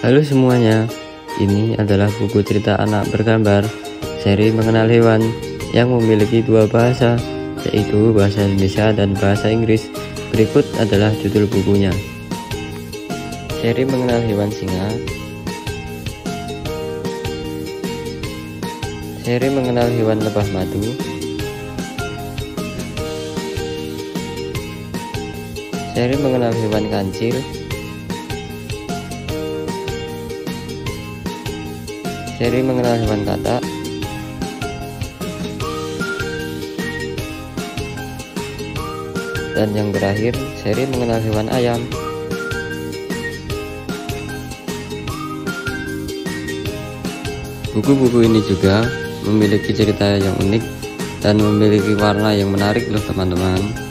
Halo semuanya, ini adalah buku cerita anak bergambar seri mengenal hewan yang memiliki dua bahasa, yaitu bahasa Indonesia dan bahasa Inggris. Berikut adalah judul bukunya. Seri mengenal hewan singa, seri mengenal hewan lebah madu, seri mengenal hewan kancil, seri mengenal hewan katak, dan yang terakhir seri mengenal hewan ayam. Buku-buku ini juga memiliki cerita yang unik dan memiliki warna yang menarik loh teman-teman.